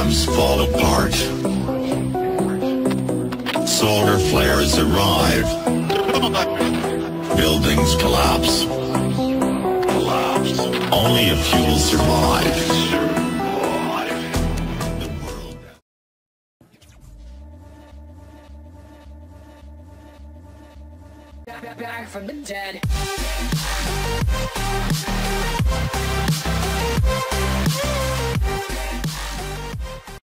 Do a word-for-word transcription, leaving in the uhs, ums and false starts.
systems fall apart. Solar flares arrive. Buildings collapse. Collapse. Only a few will survive. The world. Back, back from the dead.